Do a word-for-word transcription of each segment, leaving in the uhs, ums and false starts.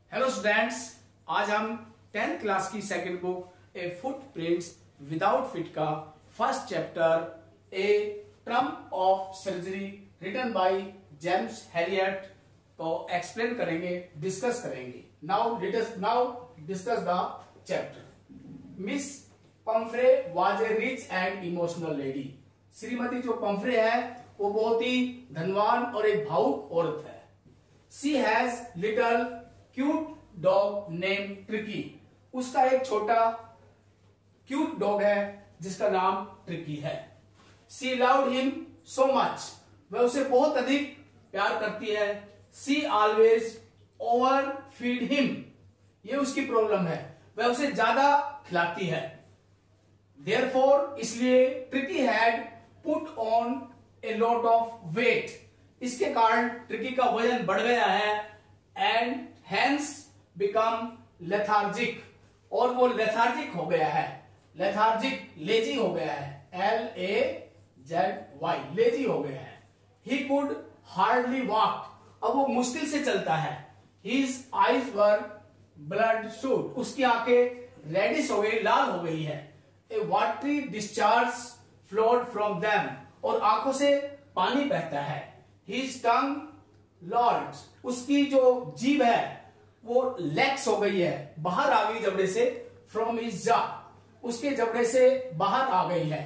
Hello students, आज हम tenth class की second book a footprints without feet का first chapter a triumph of surgery written by James Herriot को explain करेंगे, discuss करेंगे। Now now discuss the chapter. Miss Pumphrey was a rich and emotional lady. श्रीमती जो Pumphrey है वो बहुत ही धनवान और एक भावुक औरत है। She has little cute dog name Tricky. उसका एक छोटा क्यूट डॉग है जिसका नाम ट्रिकी है। She loved him so much. वह उसे बहुत अधिक प्यार करती है। She always over feed him. ये उसकी प्रॉब्लम है, वह उसे ज्यादा खिलाती है। देयरफॉर इसलिए Tricky had put on a lot of weight. इसके कारण ट्रिकी का वजन बढ़ गया है। एंड हैंस बिकम लेथार्जिक, और वो लेथार्जिक हो गया है। लेथार्जिक लेजी हो गया है। L A Z Y lazy हो गया है। He could hardly walk. अब वो मुश्किल से चलता है। His eyes were bloodshot. उसकी आंखें रेडिश हो गई, लाल हो गई है। A watery discharge flowed from them, और आंखों से पानी बहता है। हिज टंग लॉर्ड, उसकी जो जीभ है वो लैक्स हो गई है, बाहर आ गई जबड़े से। फ्रॉम हिज जा, उसके जबड़े से बाहर आ गई है।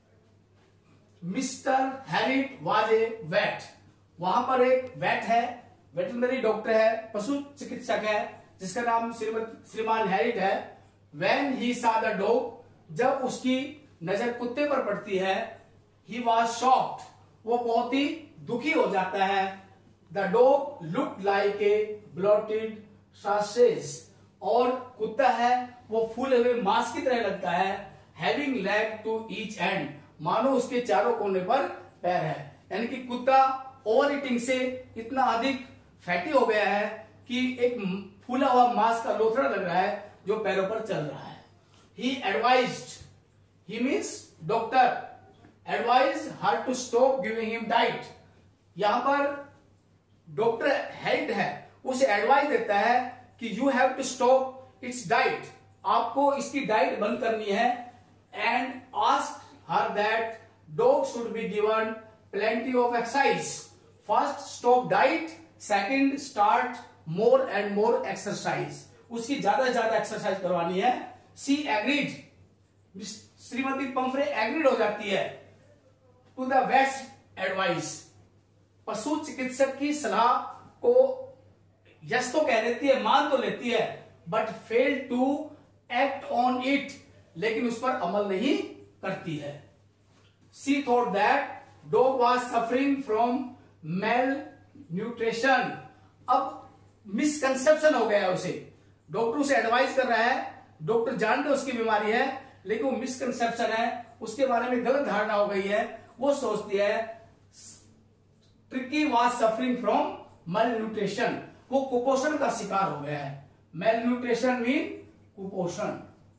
Mr Herriot was a vet. वहां पर एक वेट है, वेटरनरी डॉक्टर है, पशु चिकित्सक है, जिसका नाम श्रीमान हैरिट है। व्हेन ही सा द डॉग, जब उसकी नजर कुत्ते पर पड़ती है, ही वॉज शॉक्ड, वो बहुत ही दुखी हो जाता है। The dog looked like a bloated sausage, और कुत्ता है वो फूले हुए मांस की तरह लगता है। Having leg to each end, मानो उसके चारों कोने पर पैर है। यानी कि कुत्ता ओवर ईटिंग से इतना अधिक फैटी हो गया है कि एक फूला हुआ मांस का लोथड़ा लग रहा है जो पैरों पर चल रहा है। He advised, he means doctor, advise her to stop giving him diet. यहां पर डॉक्टर हेड है, उसे एडवाइस देता है कि you have to stop its diet, आपको इसकी डाइट बंद करनी है। And ask her that dog should be given plenty of exercise. First stop diet, second start more and more exercise, उसकी ज्यादा से ज्यादा एक्सरसाइज करवानी है। सी एग्रीड, श्रीमती पंफ्रे एग्रीड हो जाती है टू द बेस्ट एडवाइस। पशु चिकित्सक की सलाह को यस तो कह देती है, मान तो लेती है, but fail to act on it, लेकिन उस पर अमल नहीं करती है। She thought that dog was suffering from malnutrition. अब मिसकंसेप्शन हो गया उसे, डॉक्टर उसे एडवाइस कर रहा है, डॉक्टर जानते उसकी बीमारी है, लेकिन वो मिसकंसेप्शन है, उसके बारे में गलत धारणा हो गई है। वो सोचती है Tricki was suffering from malnutrition, वो कुपोषण का शिकार हो गया है। मेल न्यूट्रिशन मीन कुपोषण,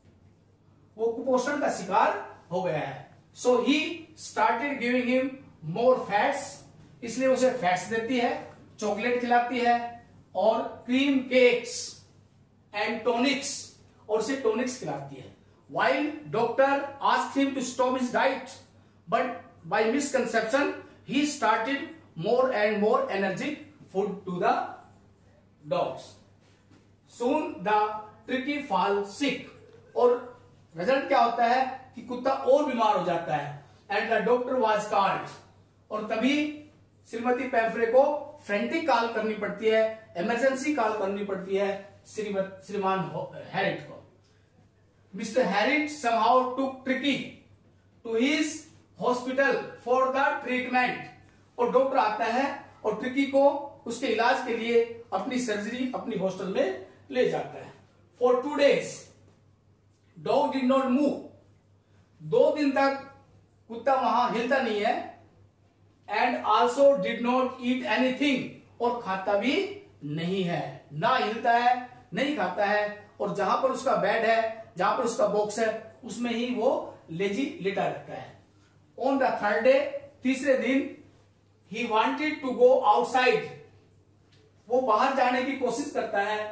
वो कुपोषण का शिकार हो गया है। So he started giving him more fats, इसलिए उसे फैट्स देती है, चॉकलेट खिलाती है, और क्रीम केक्स एंड टॉनिक्स, और उसे टॉनिक्स खिलाती है। While doctor asked him to stop his diet, but by misconception he started more and more energetic food to the dogs. Soon the tricky fall sick, और result क्या होता है कि कुत्ता और बीमार हो जाता है। And the doctor was called, और तभी श्रीमती पैम्फ्रे को फ्रेंटिक कॉल करनी पड़ती है, इमरजेंसी कॉल करनी पड़ती है श्रीमान हैरिट को। Mister Harrit somehow took Tricky to his hospital for the treatment, और डॉक्टर आता है और ट्रिकी को उसके इलाज के लिए अपनी सर्जरी अपनी हॉस्टल में ले जाता है। For two days dog did not move, दो दिन तक कुत्ता वहां हिलता नहीं है। And also did not eat anything, और खाता भी नहीं है, ना हिलता है नहीं खाता है, और जहां पर उसका बेड है, जहां पर उसका बॉक्स है, उसमें ही वो लेजी लेटा रहता है। ऑन द थर्ड डे, तीसरे दिन, he wanted to go outside, वो बाहर जाने की कोशिश करता है।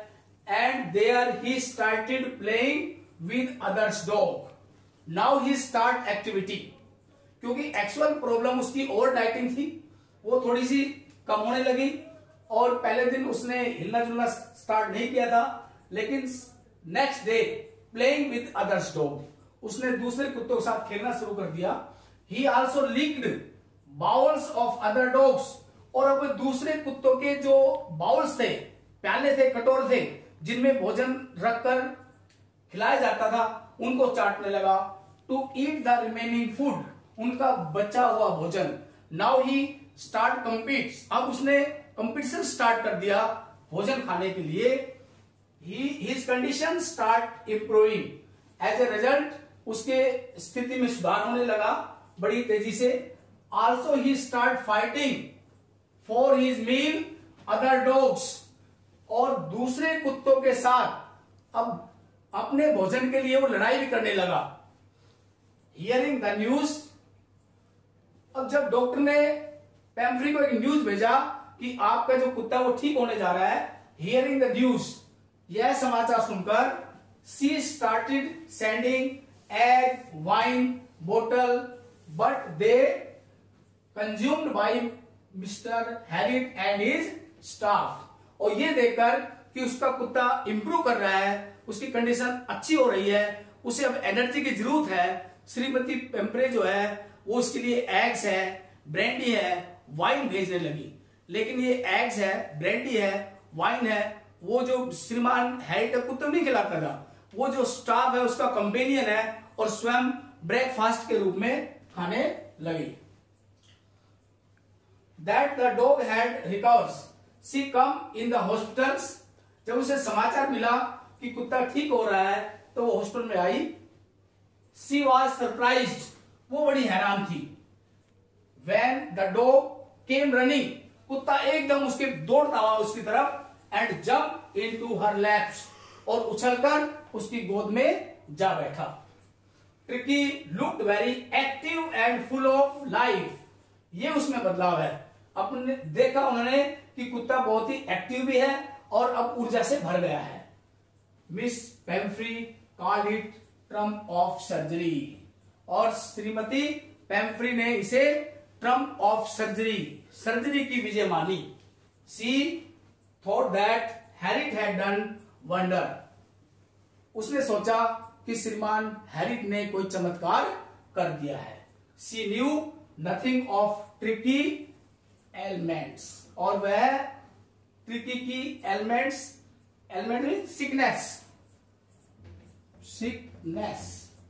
and there he started playing with others dog. Now he start activity. क्योंकि एक्चुअल प्रॉब्लम उसकी ओवर डाइटिंग थी, वो थोड़ी सी कम होने लगी और पहले दिन उसने हिलना जुलना स्टार्ट नहीं किया था, लेकिन next day playing with others dog, उसने दूसरे कुत्तों के साथ खेलना शुरू कर दिया. He also licked bowls of other dogs, और अब दूसरे कुत्तों के जो बाउल्स थे, प्याले थे, कटोरे थे, जिनमें भोजन रखकर खिलाया जाता था, उनको चाटने लगा. To eat the remaining food, उनका बचा हुआ भोजन. नाउ ही स्टार्ट कम्पीट्स, अब उसने कंपटीशन स्टार्ट कर दिया भोजन खाने के लिए. He his condition start improving. As a result उसके स्थिति में सुधार होने लगा बड़ी तेजी से. Also he start fighting for his meal other dogs, और दूसरे कुत्तों के साथ अब अपने भोजन के लिए वो लड़ाई भी करने लगा. हियरिंग द न्यूज, अब जब डॉक्टर ने पैम्फ्री को एक न्यूज भेजा कि आपका जो कुत्ता वो ठीक होने जा रहा है, हियरिंग द न्यूज, यह समाचार सुनकर she started sending egg, wine, बोतल, but they consumed by Mister Herriot and his staff. और ये देखकर कि उसका कुत्ता इंप्रूव कर रहा है, उसकी कंडीशन अच्छी हो रही है, उसे अब एनर्जी की जरूरत है, श्रीमती पेम्फ्रे जो है वो उसके लिए एग्स है, ब्रांडी है, वाइन भेजने लगी. लेकिन ये एग्स है, ब्रांडी है, वाइन है, वो जो श्रीमान हैरिट कुत्ते नहीं खिलाता था, वो जो स्टाफ है उसका कंपेनियन है, और स्वयं ब्रेकफास्ट के रूप में खाने लगी. That the dog had recovers. She come in the hospitals. जब उसे समाचार मिला कि कुत्ता ठीक हो रहा है तो वो हॉस्पिटल में आई. She was surprised. वो बड़ी हैरान थी. When the dog came running, कुत्ता एकदम उसके दौड़ता हुआ उसकी तरफ and jumped into her laps, और उछलकर उसकी गोद में जा बैठा. Tricky looked very active and full of life. ये उसमें बदलाव है. अपने देखा उन्होंने कि कुत्ता बहुत ही एक्टिव भी है और अब ऊर्जा से भर गया है. Miss Pumphrey called it triumph of surgery, और श्रीमती पेम्फ्री ने इसे ट्रम्प ऑफ सर्जरी, सर्जरी की विजय मानी. She thought that Herriot had done wonder. उसने सोचा कि श्रीमान हैरिट ने कोई चमत्कार कर दिया है. She knew nothing of Tricki elements, और वह ट्रिकी की elements, element mean sickness, sickness,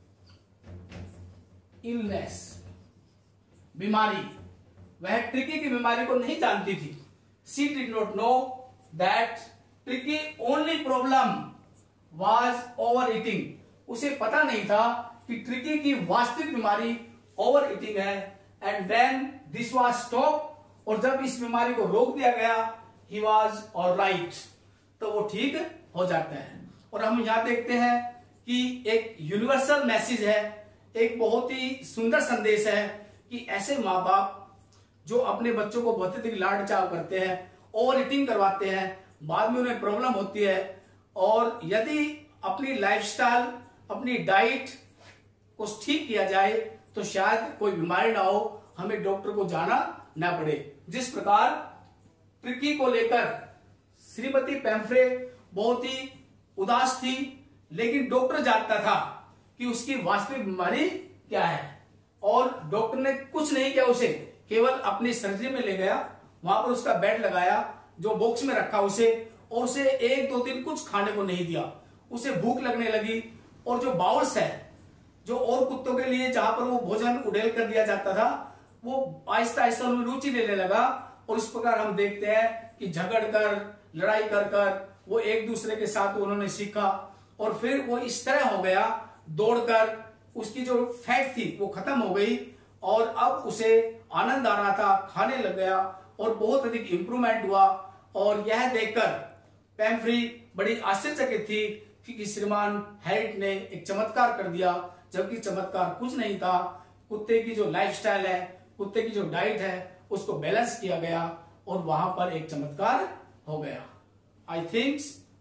illness, बीमारी, वह ट्रिकी की बीमारी को नहीं जानती थी. She did not know that Tricki only problem was over eating. उसे पता नहीं था कि ट्रिकी की वास्तविक बीमारी ओवर ईटिंग है. And when this was stop, और जब इस बीमारी को रोक दिया गया, ही वॉज ऑलराइट, तो वो ठीक हो जाता है. और हम यहां देखते हैं कि एक यूनिवर्सल मैसेज है, एक बहुत ही सुंदर संदेश है कि ऐसे माँ बाप जो अपने बच्चों को बहुत अधिक लाड चाव करते हैं, ओवर ईटिंग करवाते हैं, बाद में उन्हें प्रॉब्लम होती है, और यदि अपनी लाइफस्टाइल, अपनी डाइट को ठीक किया जाए तो शायद कोई बीमारी ना हो, हमें डॉक्टर को जाना ना पड़े. जिस प्रकार ट्रिकी को लेकर श्रीमती पेम्फ्रे बहुत ही उदास थी, लेकिन डॉक्टर जानता था कि उसकी वास्तविक बीमारी क्या है, और डॉक्टर ने कुछ नहीं किया, उसे केवल अपनी सर्जरी में ले गया, वहां पर उसका बेड लगाया, जो बॉक्स में रखा उसे, और उसे एक दो दिन कुछ खाने को नहीं दिया. उसे भूख लगने लगी, और जो बाउल्स है, जो और कुत्तों के लिए जहां पर वो भोजन उड़ेल कर दिया जाता था, वो आहिस्ता आहिस्ता उनमें रुचि लेने लगा. और इस प्रकार हम देखते हैं कि झगड़ कर, लड़ाई कर कर वो एक दूसरे के साथ उन्होंने सीखा, और फिर वो इस तरह हो गया, दौड़कर उसकी जो फैट थी वो खत्म हो गई, और अब उसे आनंद आ रहा था, खाने लग गया, और बहुत अधिक इंप्रूवमेंट हुआ. और यह देखकर पेम्फ्री बड़ी आश्चर्यचकित थी कि श्रीमान हैरिट ने एक चमत्कार कर दिया, जबकि चमत्कार कुछ नहीं था. कुत्ते की जो लाइफस्टाइल है, कुत्ते की जो डाइट है, उसको बैलेंस किया गया, और वहां पर एक चमत्कार हो गया. आई थिंक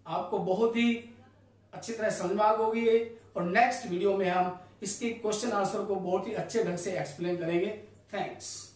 आपको बहुत ही अच्छी तरह समझ में आ होगी। और नेक्स्ट वीडियो में हम इसके क्वेश्चन आंसर को बहुत ही अच्छे ढंग से एक्सप्लेन करेंगे। थैंक्स।